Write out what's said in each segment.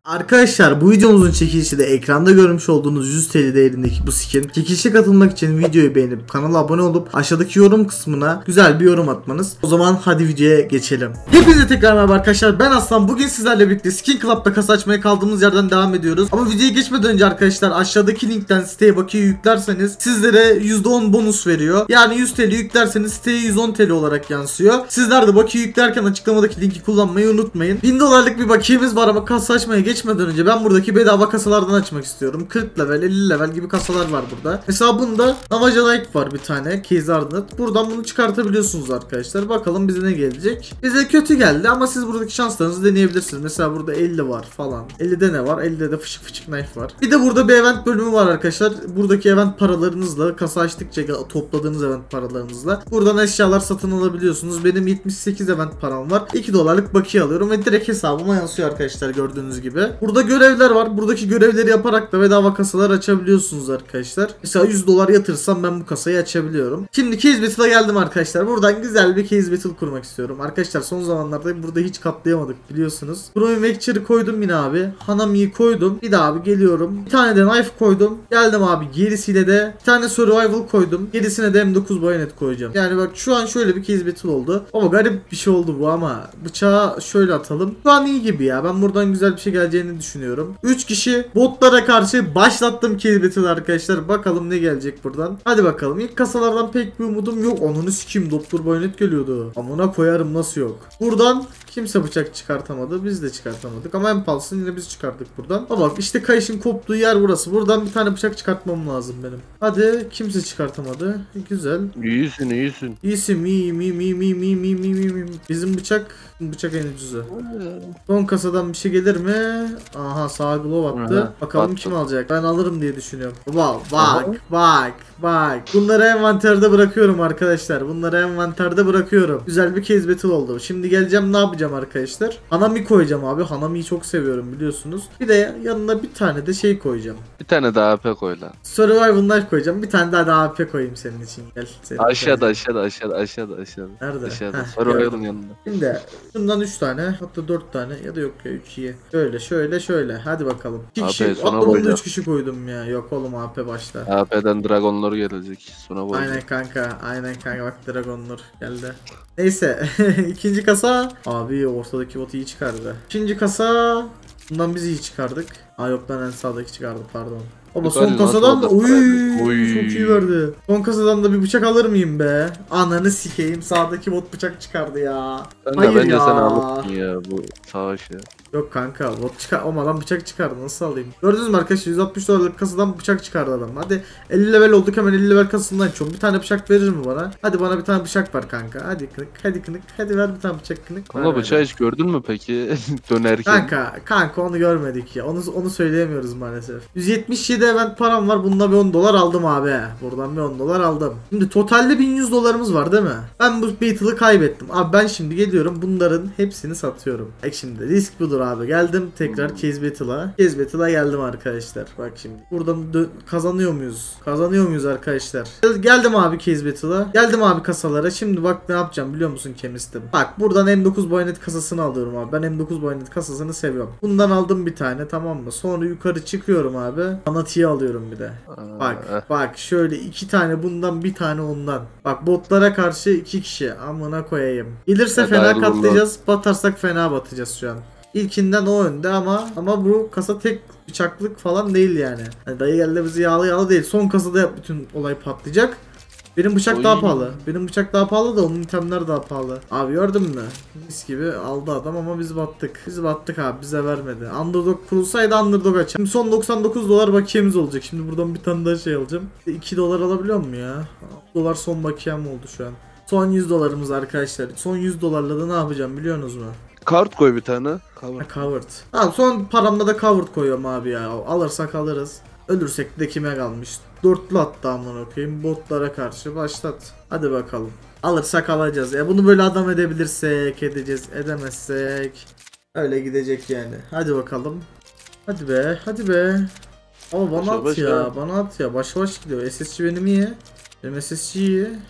Arkadaşlar bu videomuzun çekilişi de ekranda görmüş olduğunuz 100 TL değerindeki bu skin. Çekilişe katılmak için videoyu beğenip kanala abone olup aşağıdaki yorum kısmına güzel bir yorum atmanız. O zaman hadi videoya geçelim. Hepinize tekrar merhaba arkadaşlar, ben Aslan. Bugün sizlerle birlikte Skin Club'da kasa açmaya kaldığımız yerden devam ediyoruz. Ama videoya geçmeden önce arkadaşlar aşağıdaki linkten siteye bakiye yüklerseniz sizlere %10 bonus veriyor. Yani 100 TL yüklerseniz siteye 110 TL olarak yansıyor. Sizler de bakiye yüklerken açıklamadaki linki kullanmayı unutmayın. 1000 dolarlık bir bakiyemiz var ama kasa açmaya geçmeden önce ben buradaki bedava kasalardan açmak istiyorum. 40 level 50 level gibi kasalar var burada. Mesela bunda Navaja Like var bir tane. Case Ardent. Buradan bunu çıkartabiliyorsunuz arkadaşlar. Bakalım bize ne gelecek. Bize kötü geldi ama siz buradaki şanslarınızı deneyebilirsiniz. Mesela burada 50 var falan. 50'de ne var? 50'de de fışık fışık knife var. Bir de burada bir event bölümü var arkadaşlar. Buradaki event paralarınızla, kasa açtıkça topladığınız event paralarınızla buradan eşyalar satın alabiliyorsunuz. Benim 78 event param var. 2 dolarlık bakiye alıyorum ve direkt hesabıma yansıyor arkadaşlar, gördüğünüz gibi. Burada görevler var. Buradaki görevleri yaparak da bedava kasalar açabiliyorsunuz arkadaşlar. Mesela 100 dolar yatırsam ben bu kasayı açabiliyorum. Şimdi Case Battle'a geldim arkadaşlar. Buradan güzel bir Case Battle kurmak istiyorum. Arkadaşlar son zamanlarda burada hiç katlayamadık biliyorsunuz. Pro Vector'ı koydum yine abi. Hanami'yi koydum. Bir daha abi geliyorum. Bir tane de knife koydum. Geldim abi, gerisiyle de bir tane survival koydum. Gerisine de M9 bayonet koyacağım. Yani bak şu an şöyle bir Case Battle oldu. Ama garip bir şey oldu bu ama. Bıçağı şöyle atalım. Şu an iyi gibi ya. Ben buradan güzel bir şey geleceğini düşünüyorum. 3 kişi botlara karşı başlattım Case Battle arkadaşlar. Bakalım ne gelecek buradan. Hadi bakalım. İlk kasalardan pek bir umudum yok. Onunu sikeyim. Doktor bayonet geliyordu. Amına koyarım, nasıl yok. Buradan kimse bıçak çıkartamadı. Biz de çıkartamadık. Ama en pahalısını yine biz çıkarttık buradan. Ama bak işte kayışın koptuğu yer burası. Buradan bir tane bıçak çıkartmam lazım benim. Hadi, kimse çıkartamadı. Güzel. İyisin iyisin. İyisin, iyi. Bizim bıçak en ucuzu. Son kasadan bir şey gelir mi? Aha, sağ glove attı. Bakalım attı. kim alacak? Ben alırım diye düşünüyorum. Bak. Bunları envanterde bırakıyorum arkadaşlar. Bunları envanterde bırakıyorum. Güzel bir Case Battle oldu. Şimdi geleceğim, ne yapacağım arkadaşlar? Hanami koyacağım abi. Hanami'yi çok seviyorum biliyorsunuz. Bir de yanına bir tane de şey koyacağım. Bir tane daha AP koy lan. Survival Knife koyacağım. Bir tane daha AP koyayım senin için. Gel. Aşağıda. Nerede? Aşağıda. Heh, Survival'ın yanında. Şimdi şundan 3 tane, hatta 4 tane ya da yok ya 3 iyi. Şöyle. Hadi bakalım. 2 AP kişi. sona Hatta bunu koyacağım. 3 kişi koydum ya. Yok oğlum, AP başta. AP'den Dragonlar gelecek. Sonra bu. Aynen kanka bak, Dragonlord geldi. Neyse ikinci kasa. Abi ortadaki botu iyi çıkardı. İkinci kasa. Bundan biz iyi çıkardık. Aa yok lan, en sağdaki çıkardı, pardon. Ama son kasadan da çok iyi verdi. Son kasadan da bir bıçak alır mıyım be? Ananı sikeyim, sağdaki bot bıçak çıkardı ya. Kanka bence sen alırsın ya bu savaşı. Yok kanka, bot çıkar olmadan bıçak çıkardı, nasıl alayım? Gördünüz mü arkadaşlar, 160 dolarlık kasadan bıçak çıkardı adam. Hadi 50 level olduk, hemen 50 level kasasından açıyorum. Bir tane bıçak verir mi bana? Hadi bana bir tane bıçak ver kanka. Hadi kınık. Hadi ver bir tane bıçak kınık. Kanka bıçağı hiç gördün mü peki dönerken? Kanka onu görmedik ya. Onu söyleyemiyoruz maalesef. 177 event param var. Bununla bir 10 dolar aldım abi. Buradan bir 10 dolar aldım. Şimdi totalde 1100 dolarımız var değil mi? Ben bu battle'ı kaybettim. Abi ben şimdi geliyorum, bunların hepsini satıyorum. Bak şimdi risk budur abi. Geldim tekrar Case Battle'a. Case Battle'a geldim arkadaşlar. Bak şimdi. Buradan kazanıyor muyuz? Kazanıyor muyuz arkadaşlar? Geldim abi Case Battle'a. Geldim abi kasalara. Şimdi bak ne yapacağım biliyor musun Kemistim? Bak buradan M9 bayonet kasasını alıyorum abi. Ben M9 bayonet kasasını seviyorum. Bundan aldım bir tane, tamam mı? Sonra yukarı çıkıyorum abi. Anati'yi alıyorum bir de. Bak şöyle 2 tane bundan, bir tane ondan. Bak botlara karşı 2 kişi. Amına koyayım. Gelirse fena katlayacağız. Batarsak fena batacağız şu an. İlkinden o önde ama bu kasa tek bıçaklık falan değil yani. Hani dayı geldi bizi yağlı değil. Son kasada bütün olay patlayacak. Benim bıçak daha pahalı. Benim bıçak daha pahalı da onun itemler daha pahalı. Abi gördün mü? Mis gibi aldı adam ama biz battık. Biz battık abi, bize vermedi. Underdog kurulsaydı Underdog açar. Şimdi son 99 dolar bakiyemiz olacak. Şimdi buradan bir tane daha şey alacağım. 2 dolar alabiliyor mu ya? Dolar son bakiyem oldu şu an. Son 100 dolarımız arkadaşlar. Son 100 dolarla da ne yapacağım biliyorsunuz mu? Kart koy bir tane. Covered. Abi son paramda da covered koyuyorum abi ya. Alırsak alırız. Ölürsek de kime kalmış? Dörtlü hatta amına koyayım. Botlara karşı başlat. Hadi bakalım. Alırsak alacağız. Ya bunu böyle adam edebilirsek edeceğiz. Edemezsek öyle gidecek yani. Hadi bakalım. Hadi be. Ama bana at ya. Bana at ya. Baş gidiyor. SSC benim iyi. Benim SSC iyi.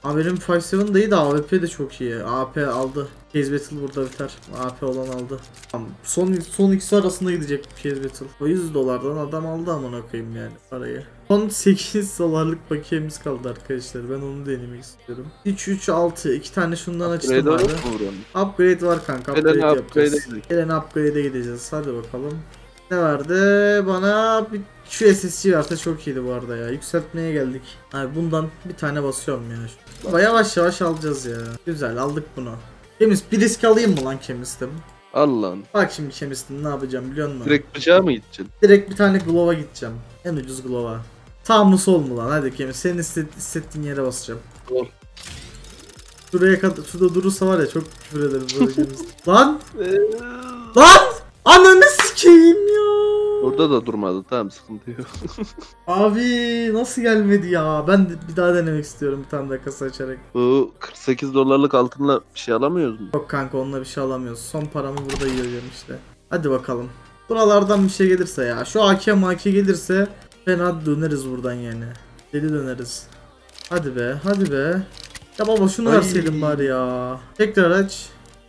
Abi benim 5-7 değil de AWP de çok iyi. AP aldı. Case Battle burada biter. AP olan aldı. Tamam. Son ikisi arasında gidecek Case Battle. O $100'dan adam aldı amına koyayım yani parayı. Son 8 dolarlık bakiyemiz kaldı arkadaşlar. Ben onu denemek istiyorum. 3-3-6 2 tane şundan açtım abi. Upgrade var kanka. Upgrade yapacağız. Gelen upgrade'e gideceğiz. Hadi bakalım. Ne verdi? Bana bir şu SSC varsa çok iyiydi bu arada ya. Yükseltmeye geldik. Abi bundan bir tane basıyorum ya. Baba yavaş yavaş alacağız ya. Güzel aldık bunu. Kemis bir risk alayım mı lan Kemis'tim? Al lan. Bak şimdi Kemis'tim ne yapacağım biliyor musun? Direkt bıçağa mı gideceksin? Direkt bir tane Glove'a gideceğim. En ucuz Glove'a. Sağ mı sol mu lan? Hadi Kemis senin hissettiğin yere basacağım. Ol. Şuraya kadar şurada durursa var ya çok küfür ederim böyle Kemis. Lan! Lan! Ananı sikeyim ya. Orada da durmadı, tamam, sıkıntı yok. Abi nasıl gelmedi ya? Ben de bir daha denemek istiyorum bir tane daha kasa açarak. Bu 48 dolarlık altınla bir şey alamıyoruz mu? Yok kanka onunla bir şey alamıyoruz. Son paramı burada yiyorum işte. Hadi bakalım. Buralardan bir şey gelirse ya. Şu AK gelirse fena döneriz buradan yani. Deli döneriz. Hadi be, hadi be. Ya baba şunu verseydim bari ya. Tekrar aç.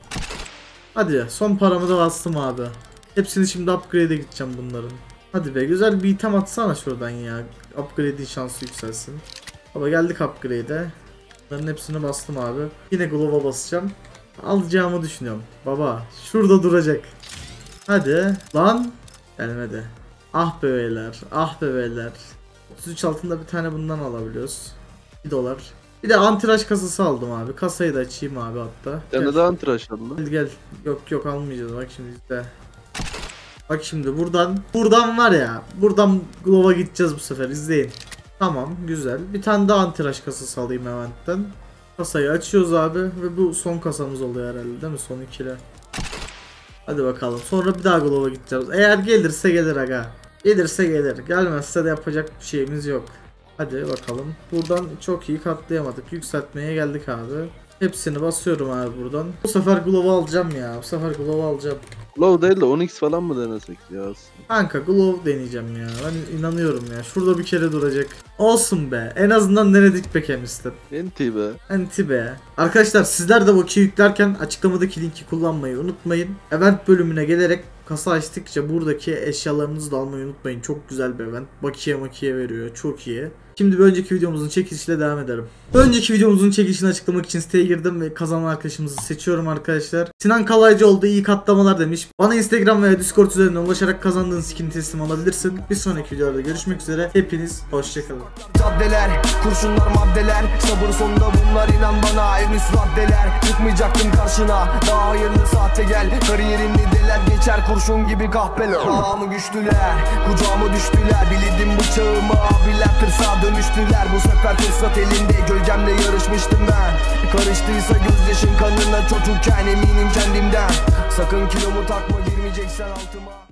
Hadi son paramı da bastım abi. Hepsini şimdi upgrade'e gideceğim bunların. Hadi be güzel bir item atsana şuradan ya. Upgrade'in şansı yükselsin. Baba geldik upgrade'e. Bunların hepsini bastım abi. Yine Glove'a basacağım. Alacağımı düşünüyorum. Baba şurada duracak. Hadi. Lan. Gelmedi. Ah be beyler. Ah be beyler. 33 altında bir tane bundan alabiliyoruz. $1. Bir de antiraj kasası aldım abi. Kasayı da açayım abi hatta. Yani de antiraj aldın. Gel gel. Yok almayacağız bak şimdi işte. Bak şimdi buradan var ya. Buradan Glove'a gideceğiz bu sefer izleyin. Tamam güzel. Bir tane daha antiraj kasası alayım hemen. Kasayı açıyoruz abi ve bu son kasamız oluyor herhalde değil mi? Son ikili. Hadi bakalım. Sonra bir daha Glove'a gideceğiz. Eğer gelirse gelir aga. Gelirse gelir. Gelmezse de yapacak bir şeyimiz yok. Hadi bakalım. Buradan çok iyi katlayamadık. Yükseltmeye geldik abi. Hepsini basıyorum abi buradan. Bu sefer Glove'u alacağım ya. Bu sefer Glove'u alacağım. Glove değil de 10x falan mı denesek ya aslında? Kanka Glove deneyeceğim ya. Ben inanıyorum ya. Şurada bir kere duracak. Olsun be. En azından denedik be Kemis'te. Enti be. Enti be. Arkadaşlar sizler de Voki'yi yüklerken açıklamadaki linki kullanmayı unutmayın. Event bölümüne gelerek kasa açtıkça buradaki eşyalarınızı da almayı unutmayın. Çok güzel bir event. Bakiye veriyor. Çok iyi. Şimdi bir önceki videomuzun çekilişiyle devam ederim. Önceki videomuzun çekilişini açıklamak için siteye girdim ve kazanan arkadaşımızı seçiyorum arkadaşlar. Sinan Kalaycı oldu, iyi katlamalar demiş. Bana Instagram veya Discord üzerinden ulaşarak kazandığın skin'i teslim alabilirsin. Bir sonraki videoda görüşmek üzere. Hepiniz hoşçakalın. Caddeler, kurşunlar, maddeler, sabır sonunda bunlar, inan bana en üst raddeler. Çıkmayacaktım karşına, daha hayırlı saatte gel. Kariyerimli deler geçer kurşun gibi kahpeler. Ağamı güçlüler, kucağıma düştüler. Bildim bıçağımı abiler tırsağa dönüştüler. Bu sefer fırsat elinde, gölgemle yarışmıştım ben. Karıştıysa gözyaşın kanına çocukken eminim kendimden. Sakın kilomu takma, girmeyeceksen altıma.